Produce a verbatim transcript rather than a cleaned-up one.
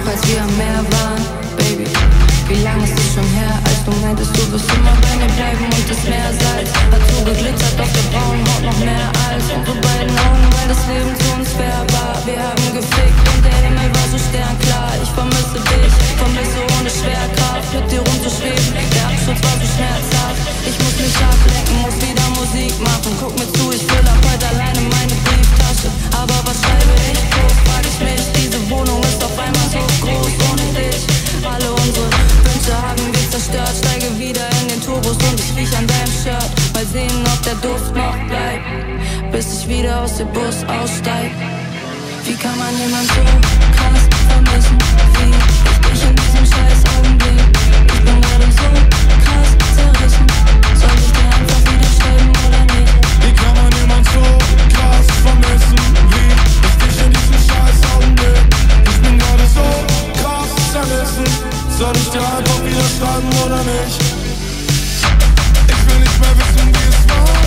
als wir am Meer waren, Baby. Wie lange ist es schon her, als du meintest, du wirst immer bei mir bleiben und das Meersalz hat so geglitzert auf der braunen Haut noch mehr als unsere beiden Augen, weil das Leben zu uns fair war. Wir haben gefickt und der Himmel war so sternklar. Ich vermisse dich, vermisse ohne Schwerkraft mit dir rumzuschweben. Der Absturz war so schmerzhaft. Ich muss mich ablenken, muss wieder Musik machen. Guck mir zu, ich füll ab heute alleine meine Brieftasche. Aber was schreibe ich groß, frag ich mich. Diese Wohnung ist auf einmal so groß ohne dich. Alle unsere Wünsche haben wir zerstört. Steige wieder in den Turbos und ich riech an deinem Shirt. Mal sehen, ob der Duft noch bleibt, bis ich wieder aus dem Bus aussteig. Wie kann man jemand so krass vermissen wie ich dich in diesem scheiß Augenblick? Ich bin gerade so krass zerrissen. Soll ich dir einfach wieder schreiben oder nicht? Wie kann man jemand so krass vermissen wie ich dich in diesem scheiß Augenblick? Ich bin gerade so krass zerrissen. Soll ich dir einfach wieder schreiben oder nicht? Ich will nicht mehr wissen, wie es war.